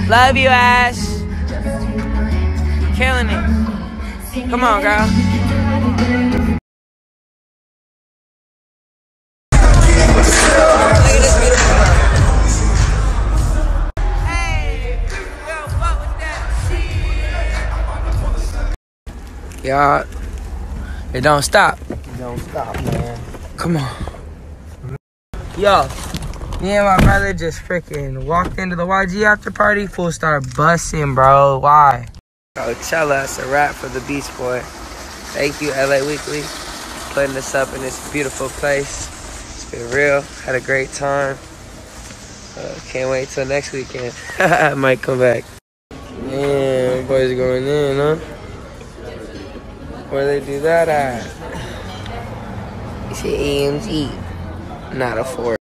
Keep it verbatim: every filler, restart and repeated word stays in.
Love you, Ash. Killing it. Come on, girl. Y'all, it don't stop. It don't stop, man. Come on. Yo, me and my brother just freaking walked into the Y G after party. Full start busting, bro. Why? Coachella, that's a wrap for the Beach Boy. Thank you, L A Weekly, putting us up in this beautiful place. It's been real. Had a great time. Uh, can't wait till next weekend. I might come back. Man, boys going in, huh? Where they do that at? It's an A M G, not a Ford.